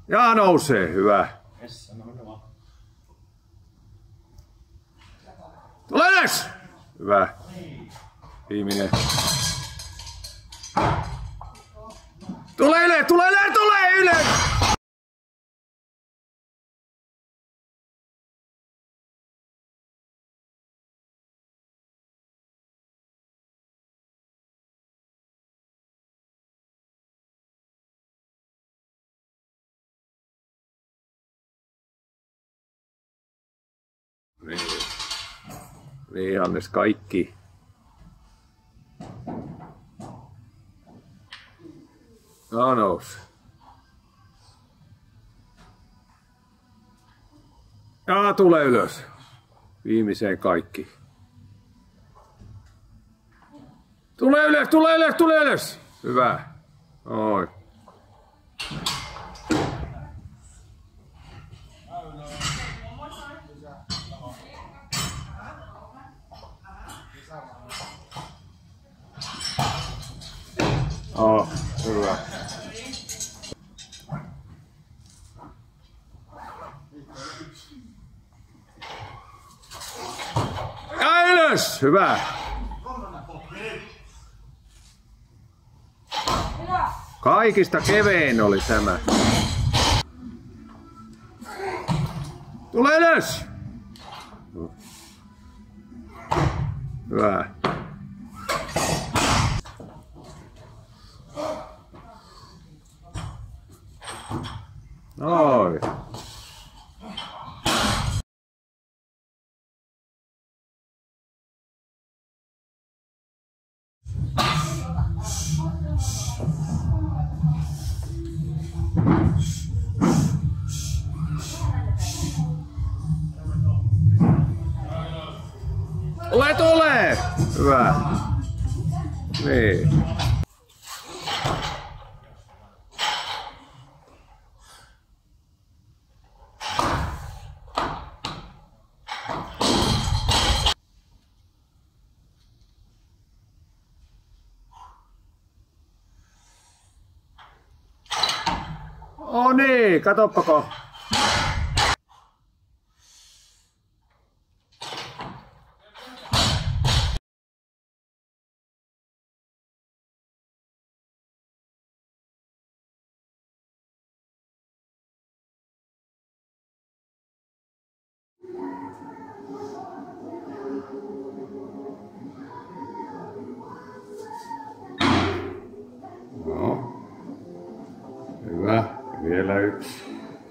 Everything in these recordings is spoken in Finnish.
Ja nousee, hyvä. Tule ylös! Hyvä. Viimeinen. Tule ylös, tule ylös, tule ylös! Niin, Hannes, kaikki. No nousi. Ja tule ylös. Viimeiseen kaikki. Tule ylös, tule ylös, tule ylös. Hyvä. Oi. Hyvä. Ja ylös! Hyvä. Kaikista kevein oli tämä. Tule ylös! Hyvä. Noin. Tule! Hyvä. Niin. Oh niin, katoppako. No. Hyvä. Vielä yksi.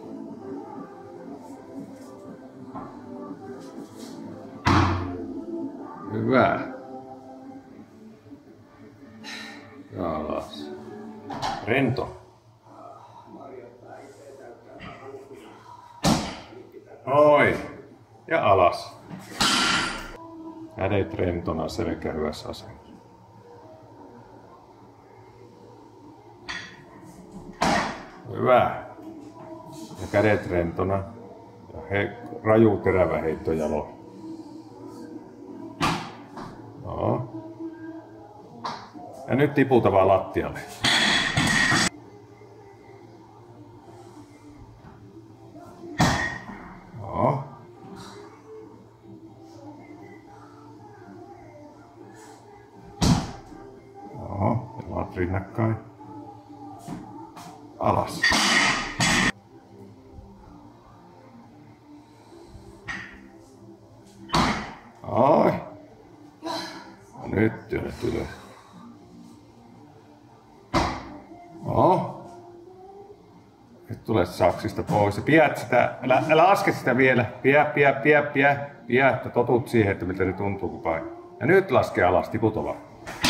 Hyvä. Ja alas. Rento. Oi. Ja alas. Kädet rentona, selkä hyvässä asennossa. Hyvä. Ja kädet rentona. Ja raju terävä heitto jaloon. No. Ja nyt tiputa vaan lattialle. No. No. Jalat rinnakkain. Alas. Ai. Nyt työnnät ylös. No. Nyt tulee saksista pois. Ja pidät sitä, älä laske sitä vielä. Pidä, että totut siihen, että miltä se tuntuu kun päin. Ja nyt laske alas, tiputa vaan.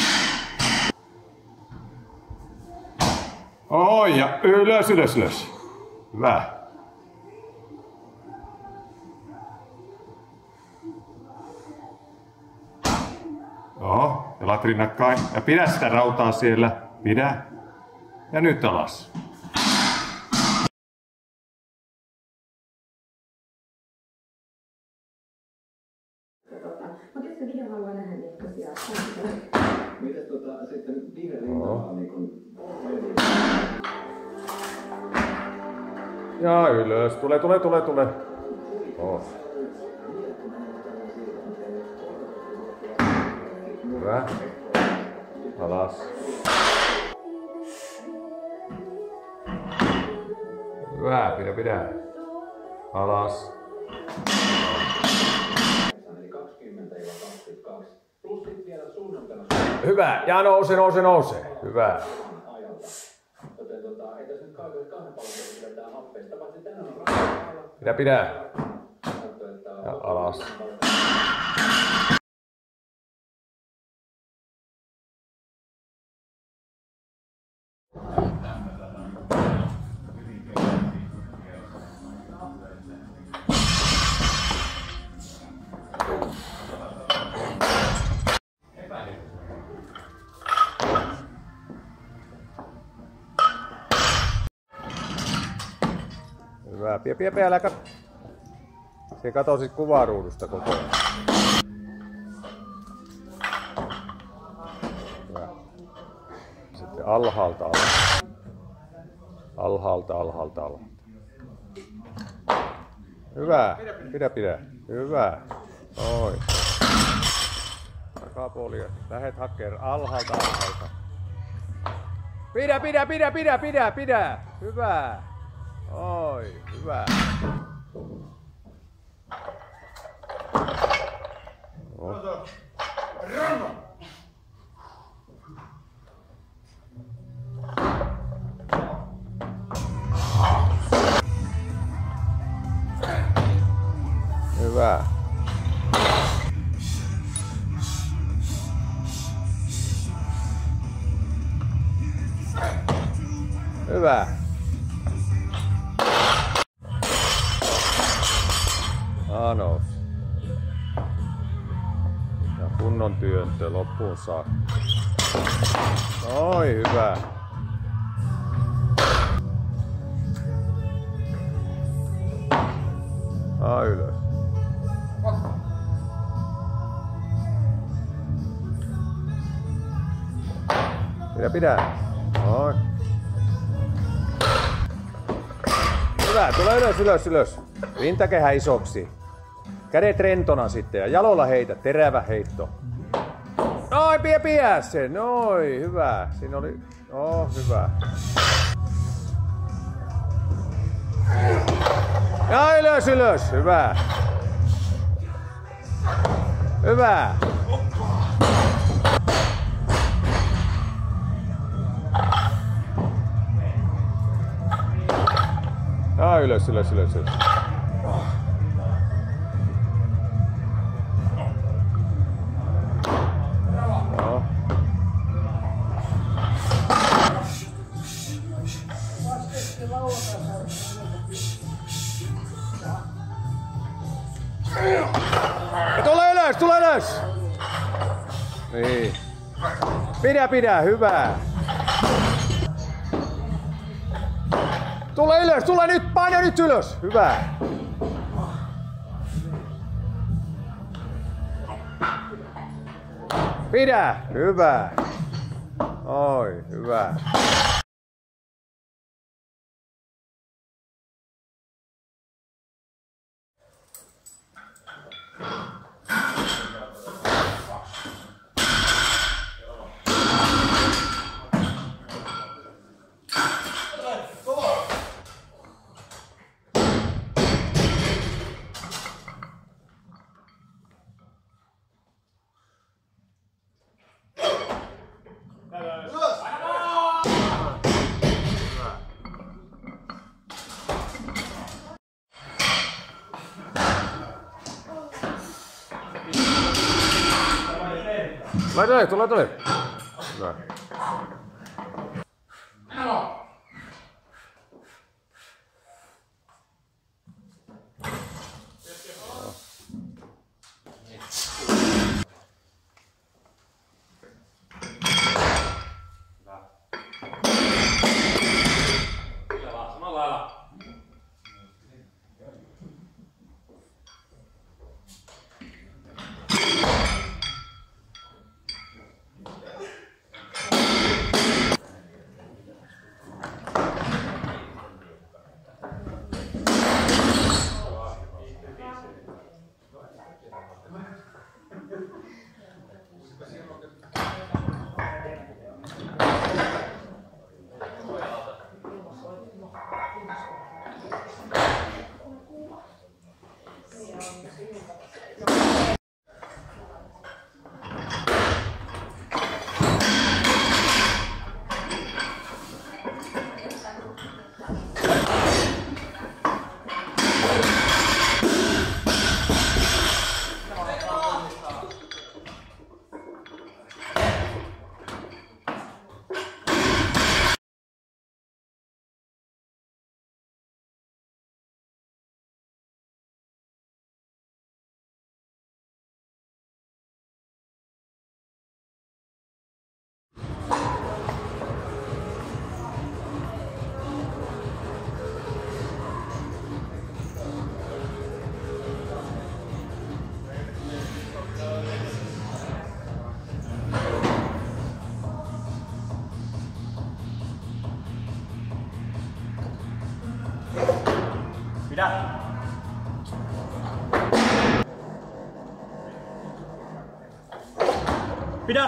Oi, ja ylös. Hyvä. Joo, jalat rinnakkain. Ja pidä sitä rautaa siellä. Pidä. Ja nyt alas. Mutta jos se video haluaa nähdä, niin tosiaan. Mites sitten viime rintamalla niin kun Ja ylös. Tule. Oh. Hyvä. Alas. Hyvä. Pidä. Alas. Hyvä. Ja nouse. Hyvä. Pidä. Ja alas. Hyvä. Pie, älä katso. Se katosit kuvaruudusta koko ajan. Hyvä. Sitten alhaalta. Alhaalta. Hyvä. Pidä. Hyvä. Noin. Takapuoli. Lähet hakkeen alhaalta. Pidä. Hyvä. Oi, hyvä. Oh. Hyvä. Hyvä. Anos. Ja kunnon työntö loppuun saakka. Oi, hyvä. Ylös. Pidä. Noin. Hyvä, tule ylös. Rintakehä isoksi. Kädet rentona sitten ja jaloilla heitä, terävä heitto. Noin, pidä se. Noin, hyvä. Siinä oli, hyvä. Ja ylös, hyvä. Hyvä. Ja ylös. Tule ylös! Niin. Pidä, hyvä. Tule nyt, paina nyt ylös. Hyvä. Pidä, hyvä. Oi, hyvä. Tule. Hyvä. Pidä! Pidä!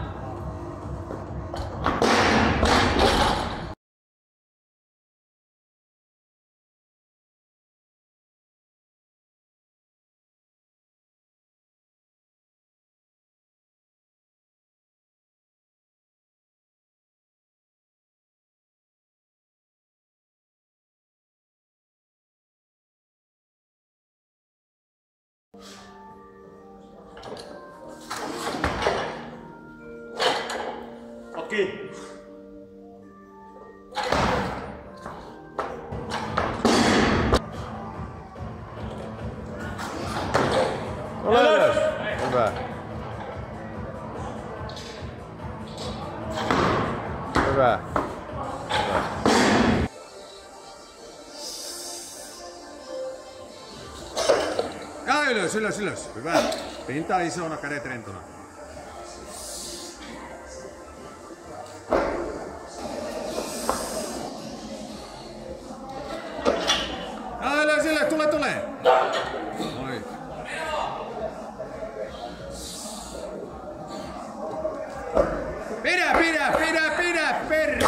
Potki! Ole ylös! Hyvä. Hyvä. Ja ylös, ylös, ylös. Hyvä. Pinta isona, kädet rentona. Ja ylös, ylös, tule. Noin. Pidä, perre!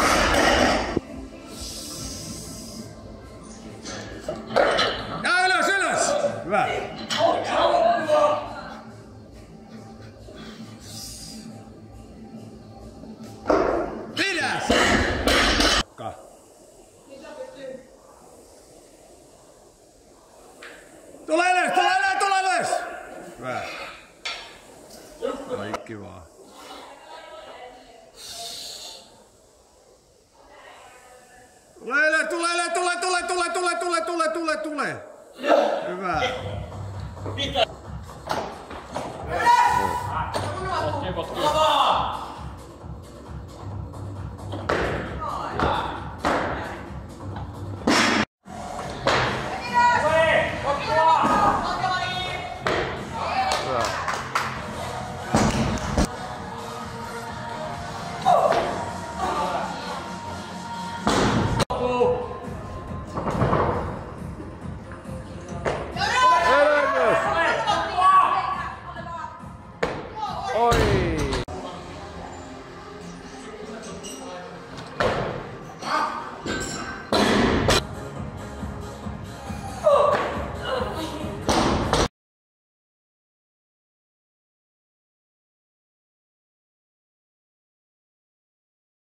Ja ylös! Hyvä. Pidä! Tule ylös! Hyvä. Kaikki vaan. Tule! Hyvä.